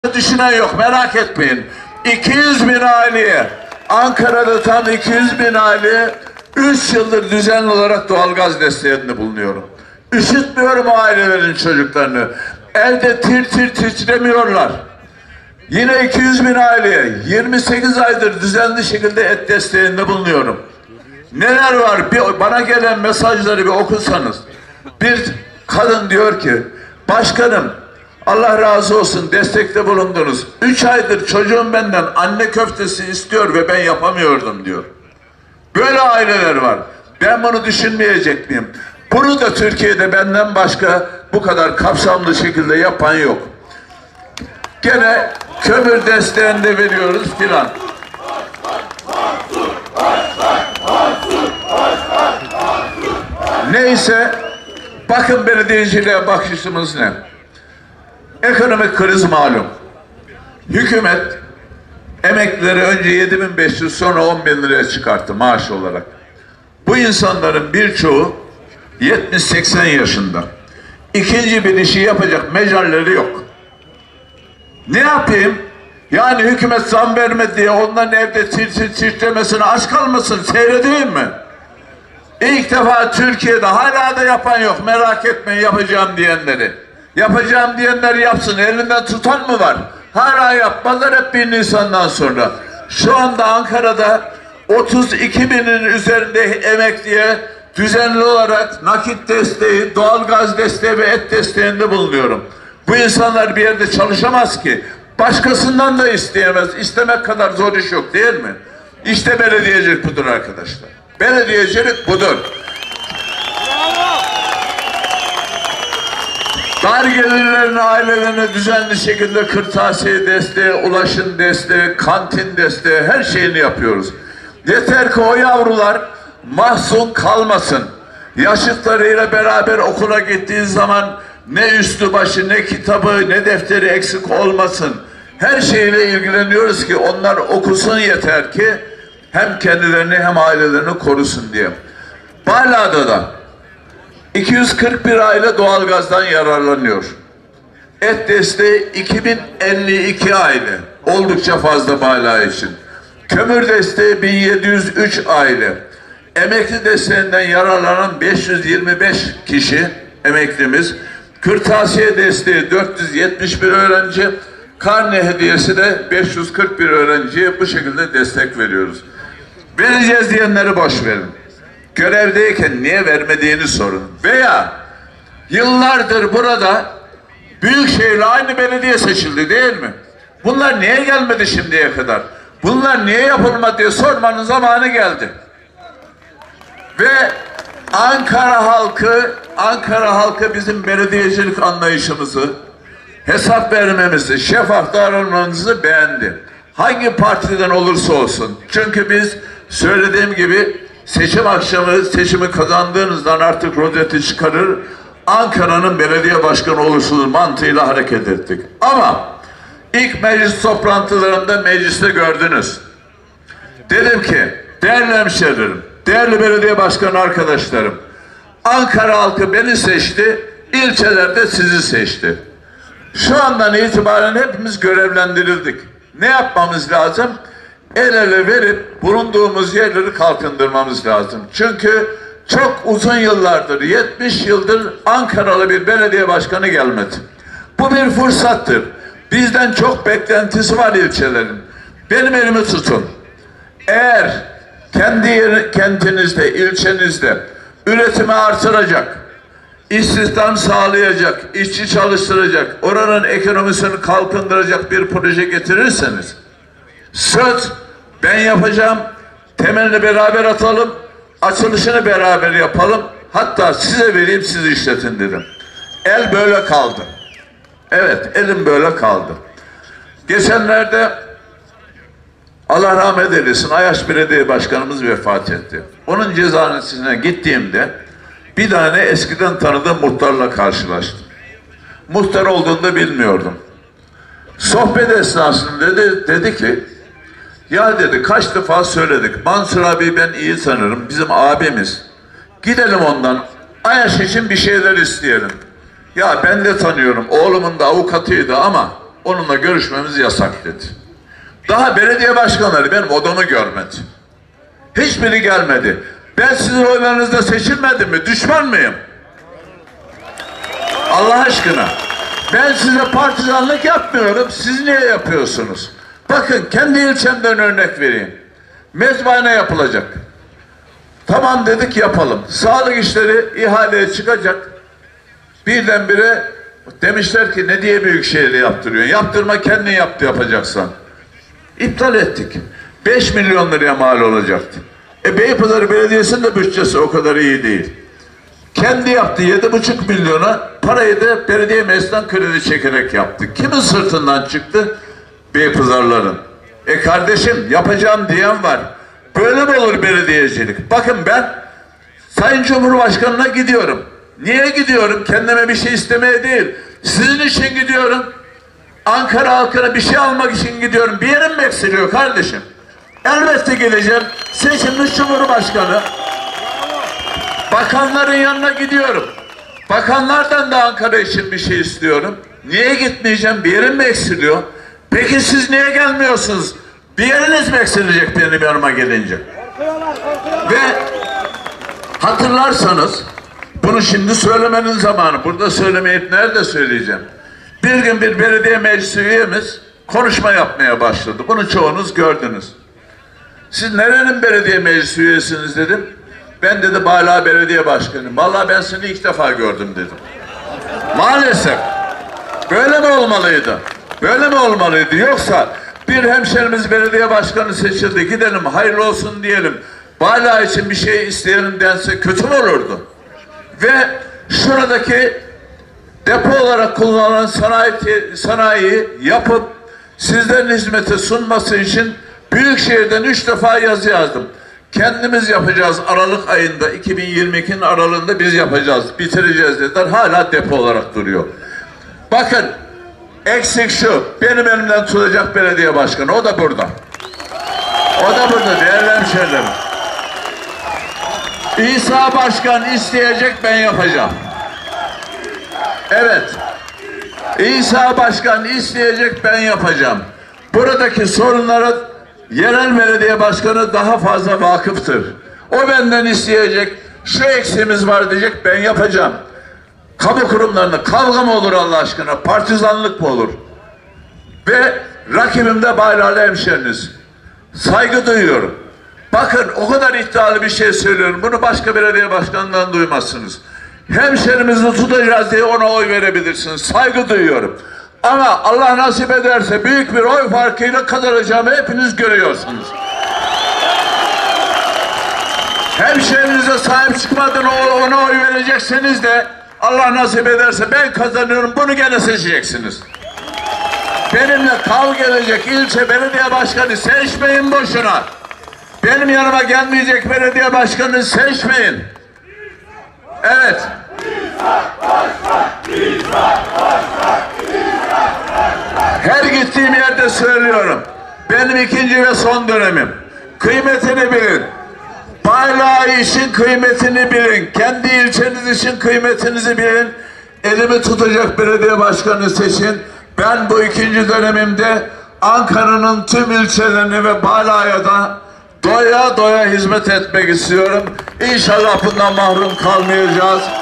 düşünen yok, merak etmeyin. 200 bin aileye, Ankara'da tam 200 bin aileye 3 yıldır düzenli olarak doğalgaz desteğinde bulunuyorum. Üşütmüyorum o ailelerin çocuklarını. Evde tir tir titremiyorlar. Yine 200 bin aileye 28 aydır düzenli şekilde et desteğinde bulunuyorum. Neler var? Bana gelen mesajları bir okusanız. Bir kadın diyor ki, başkanım Allah razı olsun, destekte bulundunuz. 3 aydır çocuğum benden anne köftesi istiyor ve ben yapamıyordum diyor. Böyle aileler var. Ben bunu düşünmeyecek miyim? Bunu da Türkiye'de benden başka bu kadar kapsamlı şekilde yapan yok. Gene kömür desteğinde veriyoruz filan. Neyse, bakın belediyeciliğe bakışımız ne? Ekonomik kriz malum. Hükümet emeklileri önce 7.500 sonra 10.000 liraya çıkarttı maaş olarak. Bu insanların birçoğu 70-80 yaşında. İkinci bir işi yapacak mecalleri yok. Ne yapayım? Yani hükümet zam vermedi diye onların evde titremesine aç kalmasın, seyredeyim mi? İlk defa Türkiye'de hala da yapan yok, merak etmeyin yapacağım diyenleri. Yapacağım diyenler yapsın, elinden tutan mı var? Hala yapmalar hep 1 Nisan'dan sonra. Şu anda Ankara'da 32 binin üzerinde emekliye düzenli olarak nakit desteği, doğalgaz desteği ve et desteğinde bulunuyorum. Bu insanlar bir yerde çalışamaz ki. Başkasından da isteyemez. İstemek kadar zor iş yok değil mi? İşte belediyecilik budur arkadaşlar. Belediyecilik budur. Dar gelirlerin ailelerine düzenli şekilde kırtasiye desteği, ulaşım desteği, kantin desteği, her şeyini yapıyoruz. Yeter ki o yavrular mahzun kalmasın. Yaşıtlarıyla beraber okula gittiği zaman ne üstü başı, ne kitabı, ne defteri eksik olmasın. Her şeyle ilgileniyoruz ki onlar okusun, yeter ki hem kendilerini hem ailelerini korusun diye. Bala'da da 241 aile doğalgazdan yararlanıyor. Et desteği 2052 aile. Oldukça fazla Bala için. Kömür desteği 1703 aile. Emekli desteğinden yararlanan 525 kişi emeklimiz. Kırtasiye desteği 471 öğrenci. Karne hediyesi de 541 öğrenciye bu şekilde destek veriyoruz. Vereceğiz diyenleri boş verin. Görevdeyken niye vermediğini sorun. Veya yıllardır burada Büyükşehir'le aynı belediye seçildi değil mi? Bunlar niye gelmedi şimdiye kadar? Bunlar niye yapılmadı diye sormanın zamanı geldi. Ve Ankara halkı bizim belediyecilik anlayışımızı, hesap vermemizi, şeffaf davranmamızı beğendi. Hangi partiden olursa olsun. Çünkü biz söylediğim gibi seçim akşamı seçimi kazandığınızdan artık rozeti çıkarır, Ankara'nın belediye başkanı olursunuz mantığıyla hareket ettik. Ama ilk meclis toplantılarında mecliste gördünüz. Dedim ki değerli hemşehrilerim, değerli belediye başkanı arkadaşlarım, Ankara halkı beni seçti, ilçelerde sizi seçti. Şu andan itibaren hepimiz görevlendirildik. Ne yapmamız lazım? El ele verip bulunduğumuz yerleri kalkındırmamız lazım. Çünkü çok uzun yıllardır, 70 yıldır Ankaralı bir belediye başkanı gelmedi. Bu bir fırsattır. Bizden çok beklentisi var ilçelerin. Benim elimi tutun. Eğer kendi kentinizde, ilçenizde üretimi artıracak, istihdam sağlayacak, işçi çalıştıracak, oranın ekonomisini kalkındıracak bir proje getirirseniz, söz ben yapacağım, temelini beraber atalım, açılışını beraber yapalım, hatta size vereyim, siz işletin dedim. El böyle kaldı. Evet, elim böyle kaldı. Geçenlerde Allah rahmet eylesin, Ayaş Belediye Başkanımız vefat etti. Onun cezaevine gittiğimde bir tane eskiden tanıdığım muhtarla karşılaştım. Muhtar olduğunu da bilmiyordum. Sohbet esnasında dedi ki, ya dedi kaç defa söyledik, Mansur abi ben iyi tanırım, bizim abimiz. Gidelim ondan, Ayaş için bir şeyler isteyelim. Ya ben de tanıyorum, oğlumun da avukatıydı ama onunla görüşmemiz yasak dedi. Daha belediye başkanları benim odamı görmedi. Hiçbiri gelmedi. Ben sizin oylarınızda seçilmedim mi? Düşman mıyım? Allah aşkına. Ben size partizanlık yapmıyorum. Siz niye yapıyorsunuz? Bakın kendi ilçemden örnek vereyim. Mezbahane yapılacak. Tamam dedik yapalım. Sağlık işleri ihaleye çıkacak. Birdenbire demişler ki ne diye Büyükşehir'le yaptırıyorsun? Yaptırma kendin yapacaksan. İptal ettik. 5 milyon liraya mal olacaktı. Beypazarı Belediyesi'nin de bütçesi o kadar iyi değil. Kendi yaptı 7,5 milyona, parayı da belediye meclisinden kredi çekerek yaptı. Kimin sırtından çıktı? Beypazarların. Kardeşim yapacağım diyen var. Böyle mi olur belediyecilik? Bakın ben Sayın Cumhurbaşkanı'na gidiyorum. Niye gidiyorum? Kendime bir şey istemeye değil. Sizin için gidiyorum. Ankara halkına bir şey almak için gidiyorum. Bir yerim mi eksiliyor kardeşim? Elbette geleceğim. Seçilmiş Cumhurbaşkanı. Bakanların yanına gidiyorum. Bakanlardan da Ankara için bir şey istiyorum. Niye gitmeyeceğim? Bir yerim mi eksiliyor? Peki siz niye gelmiyorsunuz? Bir yeriniz mi eksilecek benim yanıma gelince? Ve hatırlarsanız bunu şimdi söylemenin zamanı. Burada söylemeyip nerede söyleyeceğim? Bir gün bir belediye meclisi üyemiz konuşma yapmaya başladı. Bunu çoğunuz gördünüz. Siz nerenin belediye meclisi üyesiniz dedim. Ben dedi Bağla Belediye Başkanıyım. Vallahi ben seni ilk defa gördüm dedim. Maalesef. Böyle mi olmalıydı? Böyle mi olmalıydı? Yoksa bir hemşerimiz belediye başkanı seçildi. Gidelim hayırlı olsun diyelim. Bağla için bir şey isteyelim dense kötü mü olurdu? Ve şuradaki depo olarak kullanılan sanayiyi yapıp sizlerin hizmete sunması için Büyükşehir'den 3 defa yazı yazdım. Kendimiz yapacağız Aralık ayında, 2022'nin aralığında biz yapacağız, bitireceğiz dediler. Hala depo olarak duruyor. Bakın, eksik şu, benim elimden tutacak belediye başkanı, o da burada. O da burada, değerli hemşehrilerim. İsa Başkan isteyecek, ben yapacağım. Evet, İsa Başkan isteyecek, ben yapacağım. Buradaki sorunlara yerel belediye başkanı daha fazla vakıftır. O benden isteyecek, şu eksiğimiz var diyecek, ben yapacağım. Kamu kurumlarında kavga mı olur Allah aşkına, partizanlık mı olur? Ve rakibim de Bayralı hemşeriniz. Saygı duyuyorum. Bakın o kadar iddialı bir şey söylüyorum, bunu başka belediye başkanından duymazsınız. Hemşerimizi tutacağız diye ona oy verebilirsiniz, saygı duyuyorum. Ama Allah nasip ederse büyük bir oy farkıyla kazanacağımı hepiniz görüyorsunuz. Hemşehrinize sahip çıkmadan ona oy verecekseniz de Allah nasip ederse ben kazanıyorum, bunu gene seçeceksiniz. Benimle kavga edecek ilçe belediye başkanı seçmeyin boşuna. Benim yanıma gelmeyecek belediye başkanı seçmeyin. Evet. Her gittiğim yerde söylüyorum. Benim ikinci ve son dönemim. Kıymetini bilin. Bayrağı için kıymetini bilin. Kendi ilçeniz için kıymetinizi bilin. Elimi tutacak belediye başkanı seçin. Ben bu ikinci dönemimde Ankara'nın tüm ilçelerini ve Bağla'ya da doya doya hizmet etmek istiyorum. İnşallah bundan mahrum kalmayacağız.